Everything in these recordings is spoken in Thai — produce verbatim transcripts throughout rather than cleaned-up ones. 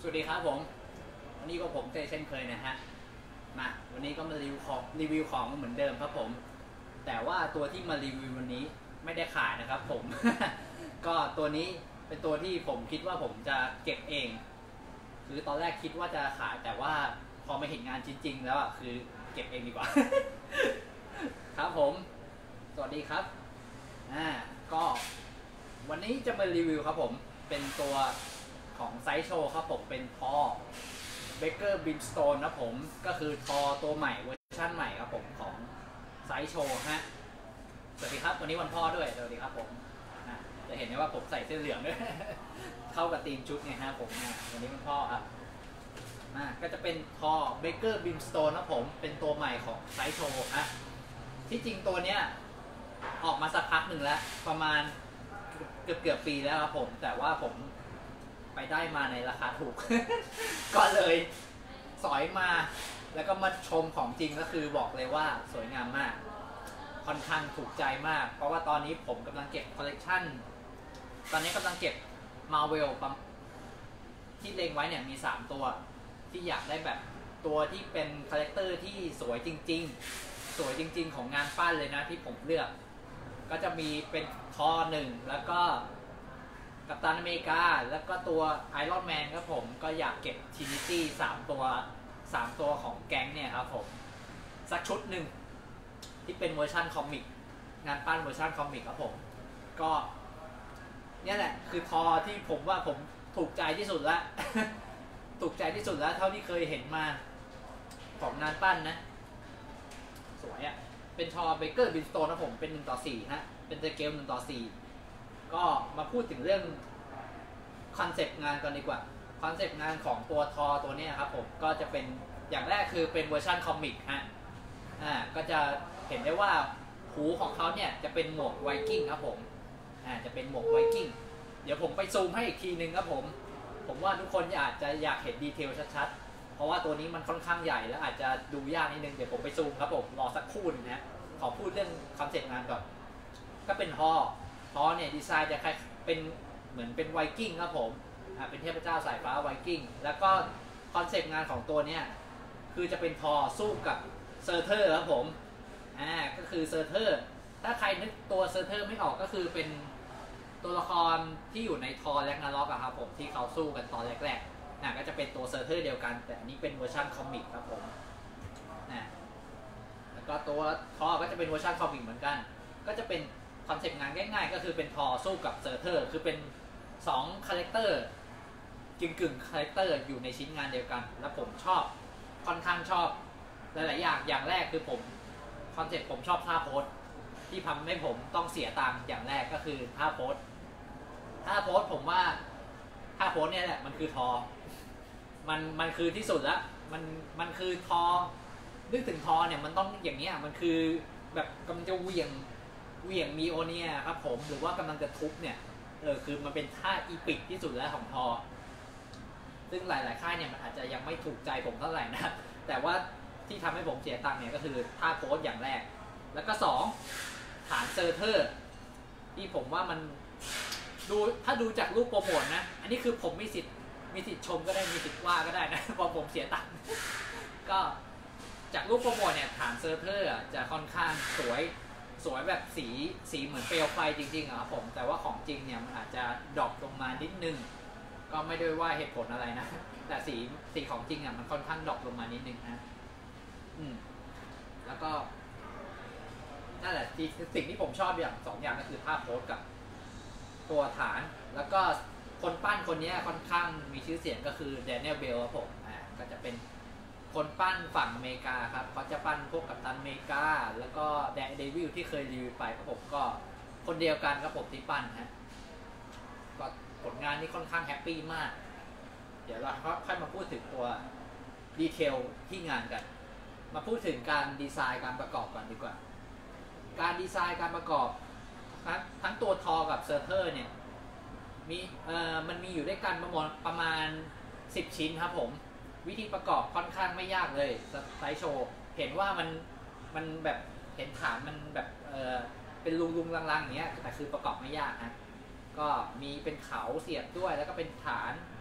สวัสดีครับผมวันนี้ก็ผมเต้เช่นเคยนะฮะมาวันนี้ก็มารีวิวของรีวิวของเหมือนเดิมครับผมแต่ว่าตัวที่มารีวิววันนี้ไม่ได้ขายนะครับผม ก็ตัวนี้เป็นตัวที่ผมคิดว่าผมจะเก็บเองคือตอนแรกคิดว่าจะขายแต่ว่าพอมาเห็นงานจริงๆแล้วอ่ะคือเก็บเองดีกว่า ครับผมสวัสดีครับอ่าก็วันนี้จะมารีวิวครับผมเป็นตัวของไซส์โชว์ครับผมเป็นทอเบเกอร์บิมสโตนนะผมก็คือทอตัวใหม่เวอร์ชันใหม่ครับผมของไซส์โชว์ฮะสวัสดีครับวันนี้วันพ่อด้วยสวัสดีครับผมจะเห็นได้ว่าผมใส่เสื้อเหลืองด้วย เข้ากับธีมชุดไงฮะผมวันนี้วันพ่อครับก็จะเป็นทอเบเกอร์บิมสโตนนะผมเป็นตัวใหม่ของไซส์โชว์ฮะที่จริงตัวเนี้ยออกมาสักพักหนึ่งแล้วประมาณเกือบเกือบปีแล้วครับผมแต่ว่าผมไปได้มาในราคาถูก ก็เลยสอยมาแล้วก็มาชมของจริงก็คือบอกเลยว่าสวยงามมากค่อนข้างถูกใจมากเพราะว่าตอนนี้ผมกำลังเก็บคอลเลกชันตอนนี้กำลังเก็บ Marvel ที่เล็งไว้เนี่ยมีสามตัวที่อยากได้แบบตัวที่เป็นคาแรคเตอร์ที่สวยจริงๆสวยจริงๆของงานปั้นเลยนะที่ผมเลือกก็จะมีเป็นทอหนึ่งแล้วก็กัปตันอเมริกาแล้วก็ตัวไอรอนแมนครับผมก็อยากเก็บทินิตี้สามตัวสามตัวของแก๊งเนี่ยครับผมสักชุดหนึ่งที่เป็นเวอร์ชันคอมิกงานปั้นเวอร์ชันคอมิกครับผมก็เนี่ยแหละคือทอที่ผมว่าผมถูกใจที่สุดแล้ว ถูกใจที่สุดแล้วเท่าที่เคยเห็นมาของงานปั้นนะสวยอะ่ะเป็นทอเบเกอร์บินสโตนนะผมเป็นหนึ่งต่อสี่ฮะเป็นสเกลหนึ่งต่อสี่ก็มาพูดถึงเรื่องคอนเซปต์งานกันดีกว่าคอนเซปต์งานของตัวทอตัวนี้ครับผมก็จะเป็นอย่างแรกคือเป็นเวอร์ชันคอมิกฮะอ่าก็จะเห็นได้ว่าหูของเขาเนี่ยจะเป็นหมวกไวกิ้งครับผมอ่าจะเป็นหมวกไวกิ้งเดี๋ยวผมไปซูมให้อีกทีนึงครับผมผมว่าทุกคนอาจจะอยากเห็นดีเทลชัดๆเพราะว่าตัวนี้มันค่อนข้างใหญ่แล้วอาจจะดูยากนิดนึงเดี๋ยวผมไปซูมครับผมรอสักครู่นึงนะขอพูดเรื่องคอนเซปต์งานก่อนก็เป็นทอทอเนี่ยดีไซน์จะคล้ายเป็นเหมือนเป็นไวกิ้งครับผมอ่าเป็นเทพเจ้าสายฟ้าไวกิ้งแล้วก็คอนเซปต์งานของตัวเนี้ยคือจะเป็นทอสู้กับเซอร์เทอร์ครับผมอ่าก็คือเซอร์เทอร์ถ้าใครนึกตัวเซอร์เทอร์ไม่ออกก็คือเป็นตัวละครที่อยู่ในทอแร็กนาร็อกอะครับผมที่เขาสู้กันตอนแรกๆน่ะก็จะเป็นตัวเซอร์เทอร์เดียวกันแต่อันนี้เป็นเวอร์ชันคอมิกครับผมน่ะแล้วก็ตัวทอก็จะเป็นเวอร์ชันคอมิกเหมือนกันก็จะเป็นคอนเซ็ปต์งานง่ายๆก็คือเป็นทอสู้กับเซอร์เทอร์คือเป็นสองคาแรคเตอร์กึ่งกึ่งคาแรคเตอร์อยู่ในชิ้นงานเดียวกันแล้วผมชอบค่อนข้างชอบหลายๆอย่างอย่างแรกคือผมคอนเซ็ปต์ผมชอบท่าโพสที่ทำให้ผมต้องเสียตังค์อย่างแรกก็คือท่าโพสท่าโพสผมว่าท่าโพสเนี่ยแหละมันคือทอมันมันคือที่สุดแล้วมันมันคือทอนึกถึงทอเนี่ยมันต้องอย่างเนี้ยมันคือแบบกำลังจะเหวี่ยงเหวี่ยงมีโอเนียครับผมหรือว่ากำลังจะทุบเนี่ยเออคือมันเป็นท่าอีปิกที่สุดแล้วของทอซึ่งหลายๆค่ายเนี่ยมันอาจจะยังไม่ถูกใจผมเท่าไหร่นะแต่ว่าที่ทำให้ผมเสียตังค์เนี่ยก็คือท่าโพสอย่างแรกแล้วก็สองฐานเซอร์เทอร์ที่ผมว่ามันดูถ้าดูจากรูปโปรโมทนะอันนี้คือผมมีสิทธิ์มีสิทธิ์ชมก็ได้มีสิทธิ์ว่าก็ได้นะเพราะผมเสียตังค์ก็จากรูปโปรโมทเนี่ยฐานเซอร์เทอร์จะค่อนข้างสวยสวยแบบสีสีเหมือนเปลวไฟจริงๆครับผมแต่ว่าของจริงเนี่ยมันอาจจะดรอปลงมานิดนึงก็ไม่ได้ว่าเหตุผลอะไรนะแต่สีสีของจริงอ่ะมันค่อนข้างดรอปลงมานิดนึงนะอืมแล้วก็นั่นแหละสิ่งที่ผมชอบอย่างสองอย่างก็คือภาพโพสกับตัวฐานแล้วก็คนปั้นคนนี้ค่อนข้างมีชื่อเสียงก็คือแดเนียลเบลครับผมอ่าก็จะเป็นคนปั้นฝั่งอเมริกาครับเขาจะปั้นพวกกัปตันอเมริกาแล้วก็แดนเดวิลที่เคยรีวิวไปครับผมก็คนเดียวกันครับผมที่ปั้นฮะก็ผลงานนี้ค่อนข้างแฮปปี้มากเดี๋ยวเราค่อยมาพูดถึงตัวดีเทลที่งานกันมาพูดถึงการดีไซน์การประกอบก่อนดีกว่าการดีไซน์การประกอบทั้งทั้งตัวทอกับเซอร์เทอร์เนี่ยมีเอ่อมันมีอยู่ด้วยกันประมาณประมาณสิบชิ้นครับผมวิธีประกอบค่อนข้างไม่ยากเลยไซส์โชว์เห็นว่ามันมันแบบเห็นฐานมันแบบเออเป็นลุงๆลังๆอย่างเงี้ยแต่คือประกอบไม่ยากนะก็มีเป็นเขาเสียบด้วยแล้วก็เป็นฐาน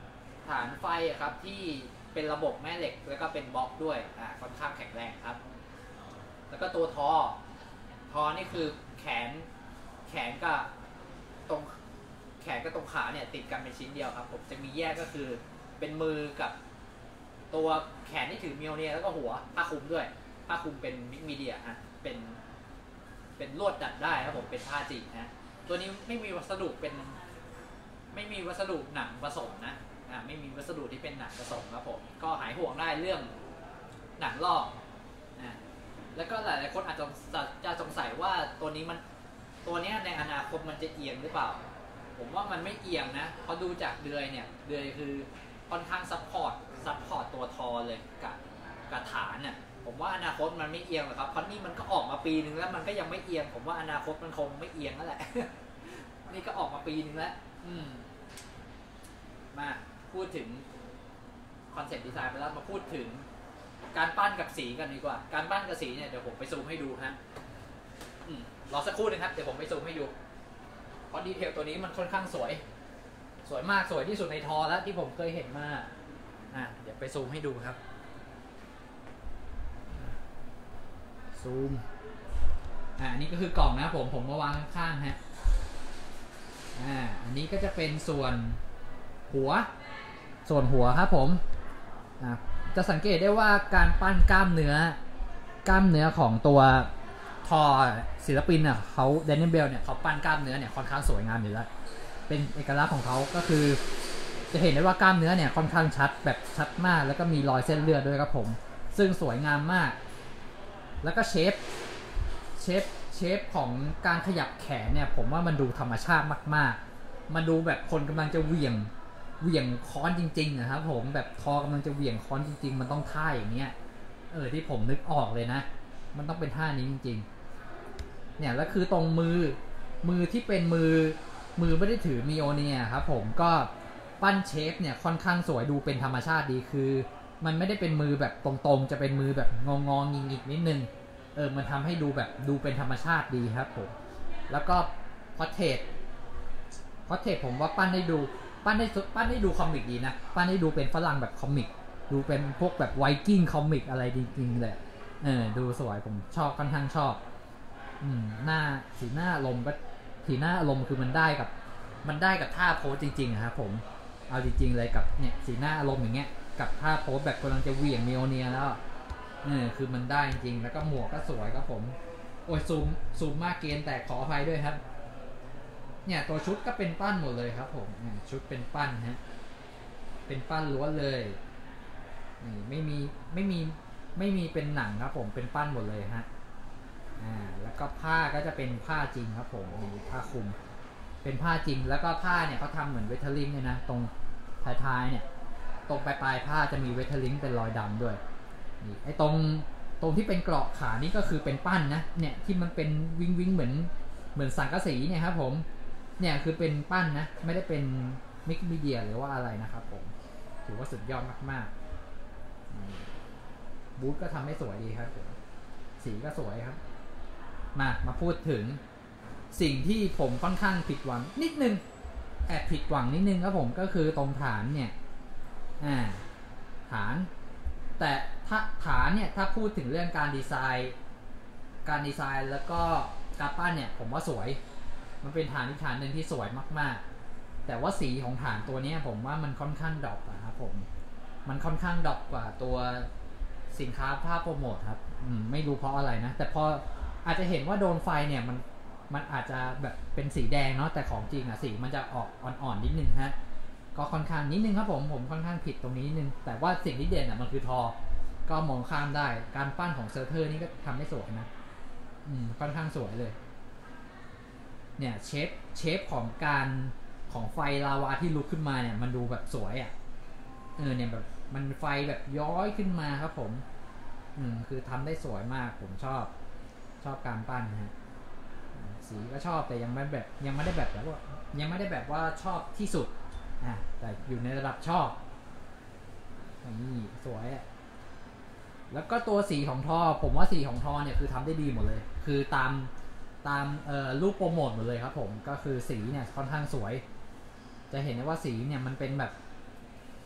ฐานไฟอะครับที่เป็นระบบแม่เหล็กแล้วก็เป็นบล็อกด้วยอ่าค่อนข้างแข็งแรงครับแล้วก็ตัวทอทอนี่คือแขนแขนกับตรงแขนกับตรงขาเนี่ยติดกันเป็นชิ้นเดียวครับผมจะมีแยกก็คือเป็นมือกับตัวแขนที่ถือมิโอเนียแล้วก็หัวผ้าคลุมด้วยผ้าคลุมเป็นมิกมีเดียฮะเป็นเป็นลวดดัดได้ครับผมเป็นผ้าจริงนะตัวนี้ไม่มีวัสดุเป็นไม่มีวัสดุหนังผสมนะอ่าไม่มีวัสดุที่เป็นหนังผสมครับผมก็หายห่วงได้เรื่องหนังลอกอ่าแล้วก็หลายๆคนอาจจะจะสงสัยว่าตัวนี้มันตัวนี้ในอนาคตมันจะเอียงหรือเปล่าผมว่ามันไม่เอียงนะเพราะดูจากเดือยเนี่ยเดือยคือค่อนข้างซัพพอร์ตซัพพอร์ตตัวทอเลยกับกับฐานเนี่ยผมว่าอนาคตมันไม่เอียงหรอกครับเพราะนี่มันก็ออกมาปีนึงแล้วมันก็ยังไม่เอียงผมว่าอนาคตมันคงไม่เอียงนั่นแหละ นี่ก็ออกมาปีนึงแล้วอืมมาพูดถึงคอนเซ็ปต์ดีไซน์ไปแล้วมาพูดถึงการปั้นกับสีกันดีกว่าการปั้นกับสีเนี่ยเดี๋ยวผมไปซูมให้ดูฮะอืมรอสักครู่นึงครับเดี๋ยวผมไปซูมให้ดูเพราะดีเทลตัวนี้มันค่อนข้างสวยสวยมากสวยที่สุดในทอแล้วที่ผมเคยเห็นมาอ่ะเดี๋ยวไปซูมให้ดูครับซูมอ่าอันนี้ก็คือกล่องนะผมผมมาวางข้างๆฮะอ่าอันนี้ก็จะเป็นส่วนหัวส่วนหัวครับผมอ่าจะสังเกตได้ว่าการปั้นกล้ามเนื้อกล้ามเนื้อของตัวทอศิลปินอ่ะเขาแดเนียลเบลเนี่ยเขาปั้นกล้ามเนื้อเนี่ยค่อนข้างสวยงามอยู่แล้วเป็นเอกลักษณ์ของเขาก็คือจะเห็นได้ว่ากล้ามเนื้อเนี่ยค่อนข้างชัดแบบชัดมากแล้วก็มีรอยเส้นเลือดด้วยครับผมซึ่งสวยงามมากแล้วก็เชฟเชฟเชฟของการขยับแขนเนี่ยผมว่ามันดูธรรมชาติมากๆมันดูแบบคนกำลังจะเหวี่ยงเหวี่ยงค้อนจริงๆนะครับผมแบบทอกำลังจะเหวี่ยงค้อนจริงๆมันต้องท่าอย่างเงี้ยเออที่ผมนึกออกเลยนะมันต้องเป็นท่านี้จริงๆเนี่ยแล้วคือตรงมือมือที่เป็นมือมือไม่ได้ถือมิโอเนียครับผมก็ปั้นเชฟเนี่ยค่อนข้างสวยดูเป็นธรรมชาติดีคือมันไม่ได้เป็นมือแบบตรงๆจะเป็นมือแบบงองๆงิกๆนิดนึงเออมันทำให้ดูแบบดูเป็นธรรมชาติดีครับผมแล้วก็พอเทรดพอเทรดผมว่าปั้นได้ดูปั้นได้ปั้นได้ดูคอมิกดีนะปั้นได้ดูเป็นฝรั่งแบบคอมิกดูเป็นพวกแบบไวกิ้งคอมิกอะไรจริงๆเลยเออดูสวยผมชอบค่อนข้างชอบอืมหน้าสีหน้าลมก็สีหน้าลมคือมันได้กับมันได้กับท่าโพสจริงๆนะครับผมเอาจริงๆเลยกับเนี่ยสีหน้าอารมณ์อย่างเงี้ยกับท่าโพสแบบกำลังจะเหวี่ยงมิโอเนียแล้วเออคือมันได้จริงแล้วก็หมวกก็สวยครับผมโอ้ยซูมซูมมากเกินแต่ขออภัยด้วยครับเนี่ยตัวชุดก็เป็นปั้นหมดเลยครับผมชุดเป็นปั้นฮะเป็นปั้นล้วนเลยนี่ไม่มีไม่มีไม่มีเป็นหนังครับผมเป็นปั้นหมดเลยฮะอ่าแล้วก็ผ้าก็จะเป็นผ้าจริงครับผมมีผ้าคลุมเป็นผ้าจริงแล้วก็ผ้าเนี่ยเขาทำเหมือนเวทเทอริงเลยนะตรงท้ายๆเนี่ยตรงปลายๆผ้าจะมีเวทเทอริงเป็นรอยดำด้วยนี่ไอ้ตรงตรงที่เป็นเกราะขานี่ก็คือเป็นปั้นนะเนี่ยที่มันเป็นวิงวิงเหมือนเหมือนสังกะสีเนี่ยครับผมเนี่ยคือเป็นปั้นนะไม่ได้เป็นมิกมีเดียหรือว่าอะไรนะครับผมถือว่าสุดยอดมากๆบูทก็ทำให้สวยดีครับผมสีก็สวยครับมามาพูดถึงสิ่งที่ผมค่อนข้างผิดหวังนิดนึงแอบผิดหวังนิดนึงครับผมก็คือตรงฐานเนี่ยอ่าฐานแต่ถ้าฐานเนี่ยถ้าพูดถึงเรื่องการดีไซน์การดีไซน์แล้วก็การปั้นเนี่ยผมว่าสวยมันเป็นฐานอีกฐานหนึ่งที่สวยมากๆแต่ว่าสีของฐานตัวนี้ผมว่ามันค่อนข้างดรอปนะครับผมมันค่อนข้างดรอปกว่าตัวสินค้าภาพโปรโมทครับไม่รู้เพราะอะไรนะแต่พออาจจะเห็นว่าโดนไฟเนี่ยมันมันอาจจะแบบเป็นสีแดงเนาะแต่ของจริงอะสีมันจะออกอ่อนๆนิดนึงฮะก็ค่อนข้างนิดนึงครับผมผมค่อนข้างผิดตรงนี้นิดนึงแต่ว่าสิ่งที่เด่นอะมันคือทอก็มองข้ามได้การปั้นของเซอร์เทอร์นี่ก็ทำได้สวยนะอืมค่อนข้างสวยเลยเนี่ยเชฟเชฟของการของไฟลาวาที่ลุกขึ้นมาเนี่ยมันดูแบบสวยอะเออเนี่ยแบบมันไฟแบบย้อยขึ้นมาครับผมอืมคือทำได้สวยมากผมชอบชอบการปั้นฮะสีก็ชอบแต่ยังไม่แบบยังไม่ได้แบบแบบว่ายังไม่ได้แบบว่าชอบที่สุดอ่ะแต่อยู่ในระดับชอบนี่สวยอ่ะแล้วก็ตัวสีของทอผมว่าสีของทอเนี่ยคือทำได้ดีหมดเลยคือตามตามเอ่อรูปโปรโมทหมดเลยครับผมก็คือสีเนี่ยค่อนข้างสวยจะเห็นได้ว่าสีเนี่ยมันเป็นแบบ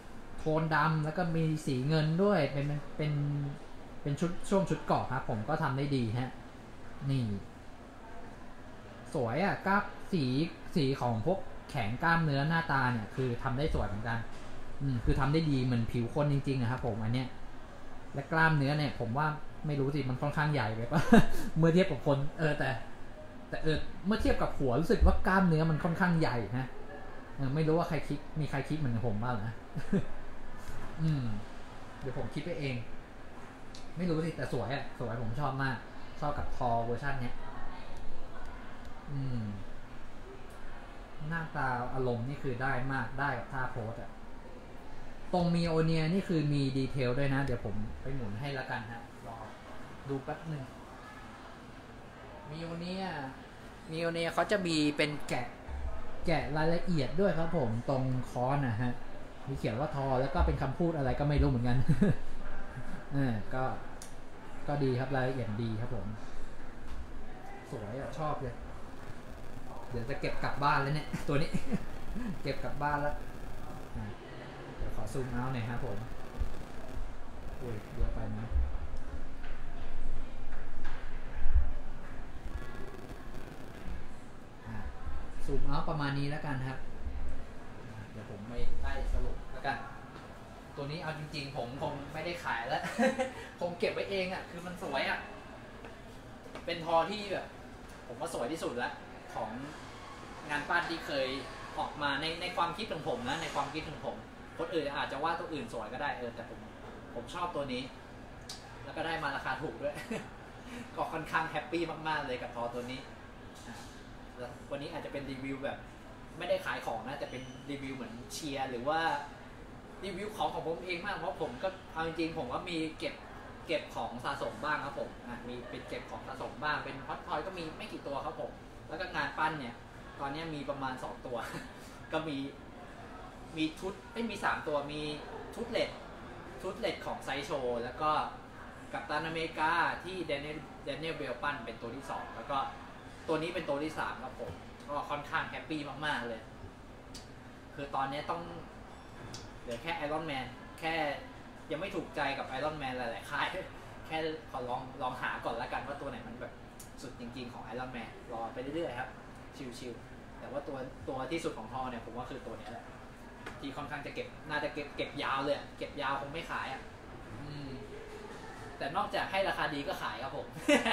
นดำแล้วก็มีสีเงินด้วยเป็นเป็นเป็นชุดช่วงชุดเกาะครับผมก็ทำได้ดีฮะนี่สวยอ่ะกล้ามสีสีของพวกแขนกล้ามเนื้อหน้าตาเนี่ยคือทำได้สวยเหมือนกันอืมคือทำได้ดีเหมือนผิวคนจริงๆนะครับผมอันเนี้ยและกล้ามเนื้อเนี่ยผมว่าไม่รู้สิมันค่อนข้างใหญ่ไปปะ เมื่อเทียบกับคนเออแต่แต่เออเมื่อเทียบกับหัวรู้สึกว่ากล้ามเนื้อมันค่อนข้างใหญ่นะเออไม่รู้ว่าใครคิดมีใครคิดเหมือนผมบ้างนะ อืมเดี๋ยวผมคิดไปเองไม่รู้สิแต่สวยอะสวยผมชอบมากชอบกับทอเวอร์ชันเนี้ยอืมหน้าตาอารมณ์นี่คือได้มากได้กับท่าโพสอะตรงมีโอเนียนี่คือมีดีเทลด้วยนะเดี๋ยวผมไปหมุนให้ละกันฮะรอดูแป๊บหนึ่งมีโอเนียมีโอเนียเขาจะมีเป็นแกะแกะรายละเอียดด้วยครับผมตรงคอนนะฮะมีเขียนว่าทอแล้วก็เป็นคำพูดอะไรก็ไม่รู้เหมือนกัน เออก็ก็ดีครับรายละเอียดดีครับผมสวยอ่ะชอบเลยเดี๋ยวจะเก็บกลับบ้านแล้วเนี่ยตัวนี้ เก็บกลับบ้านแล้วเดี๋ยวขอซูมเอาหน่อยครับผมอุ้ยเยอะไปนะซูมเอาประมาณนี้แล้วกันครับเดี๋ยวผมไม่ได้สรุปแล้วกันตัวนี้เอาจริงๆผมคงไม่ได้ขายแล้ว คงเก็บไว้เองอ่ะคือมันสวยอ่ะเป็นทอที่แบบผมว่าสวยที่สุดแล้วของงานปั้นที่เคยออกมาในในความคิดของผมนะในความคิดของผมคนอื่นอาจจะว่าตัวอื่นสวยก็ได้เออแต่ผมผมชอบตัวนี้แล้วก็ได้มาราคาถูกด้วย ก็ค่อนข้างแฮปปี้มากๆเลยกับทอตัวนี้แล้ววันนี้อาจจะเป็นรีวิวแบบไม่ได้ขายของนะแต่เป็นรีวิวเหมือนเชียร์หรือว่ารีวิวของของผมเองมากเพราะผมก็เอาจริงๆผมก็มีเก็บเก็บของสะสมบ้างครับผมอ่ะมีเป็นเก็บของสะสมบ้างเป็นฮอตทอยก็มีไม่กี่ตัวครับผมแล้วก็งานปั้นเนี่ยตอนนี้มีประมาณสองตัว ก็มีมีชุดไม่มีสามตัวมีชุดเลดชุดเลดของไซโชแล้วก็กัปตันอเมริกาที่เดนเนลเดนเนลเบลปั้นเป็นตัวที่สองแล้วก็ตัวนี้เป็นตัวที่สามครับผมก็ค่อนข้างแฮปปี้มากๆเลยคือตอนนี้ต้องเหลือแค่ไอรอนแมนแค่ยังไม่ถูกใจกับไอรอนแมนหลายๆค่ายแค่ขอลองลองหาก่อนละกันว่าตัวไหนมันแบบสุดจริงๆของไอรอนแมนรอไปเรื่อยๆครับชิวๆแต่ว่าตัวตัวที่สุดของทอเนี่ยผมว่าคือตัวนี้แหละที่ค่อนข้างจะเก็บน่าจะเก็บเก็บยาวเลยเก็บยาวคงไม่ขายอ่ะแต่นอกจากให้ราคาดีก็ขายครับผม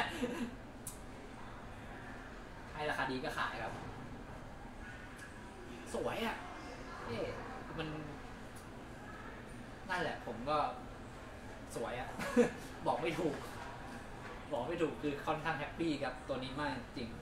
ให้ราคาดีก็ขายครับสวยอ่ะเอ๊ะมันนั่นแหละผมก็สวยอ่ะ บอกไม่ถูกบอกไม่ถูกคือค่อนข้างแฮปปี้กับตัวนี้มากจริง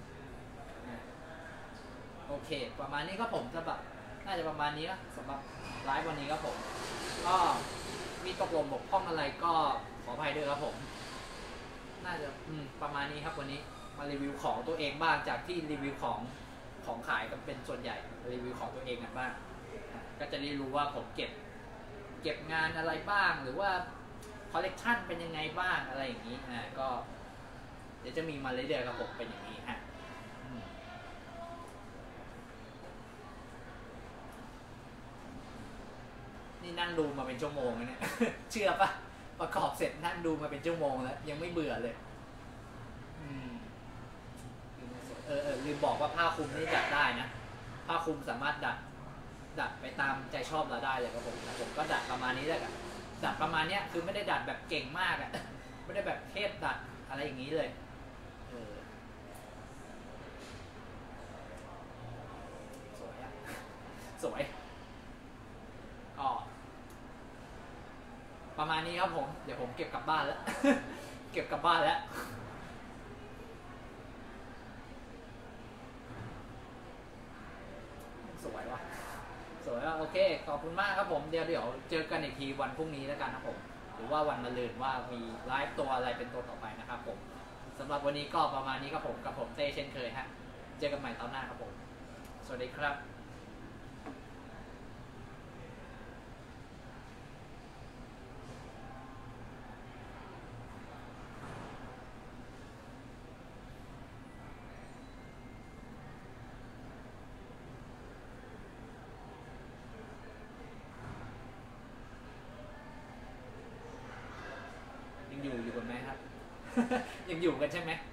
โอเคประมาณนี้ก็ผมสำหรับน่าจะประมาณนี้นะสำหรับไลฟ์วันนี้ครับผมก็มีตกลงบกพร่องอะไรก็ขออภัยด้วยครับผมน่าจะอืมประมาณนี้ครับวันนี้มารีวิวของตัวเองบ้างจากที่รีวิวของของขายกันเป็นส่วนใหญ่รีวิวของตัวเองกันบ้างก็จะได้รู้ว่าผมเก็บเก็บงานอะไรบ้างหรือว่าคอลเลกชันเป็นยังไงบ้างอะไรอย่างนี้อ่าก็เดี๋ยวจะมีมาเรื่อยๆครับผมเป็นอย่างนี้ฮะนี่นั่งดูมาเป็นชั่วโมงแล้วเนี่ย เชื่อปะประกอบเสร็จนั่งดูมาเป็นชั่วโมงแล้วยังไม่เบื่อเลยอืมเออเออลืมบอกว่าผ้าคลุมนี่ดัดได้นะผ้าคลุมสามารถดัดดัดไปตามใจชอบเราได้เลยครับผมนะผมก็ดัดประมาณนี้แหละกันดัดประมาณนี้คือไม่ได้ดัดแบบเก่งมากอะไม่ได้แบบเทพดัดอะไรอย่างนี้เลยเออสวยอะสวยก็ประมาณนี้ครับผมเดี๋ยวผมเก็บกลับบ้านแล้ว เก็บกลับบ้านแล้วสวยว่ะสวยว่ะโอเคขอบคุณมากครับผมเดี๋ยวเดี๋ยวเจอกันอีกทีวันพรุ่งนี้แล้วกันนะผมหรือว่าวันมะรืนว่ามีไลฟ์ตัวอะไรเป็นตัวต่อไปนะครับผมสำหรับวันนี้ก็ประมาณนี้ครับผมกับผมเต้เช่นเคยฮะเจอกันใหม่ตอนหน้าครับผมสวัสดีครับยังอยู่กันใช่ไหม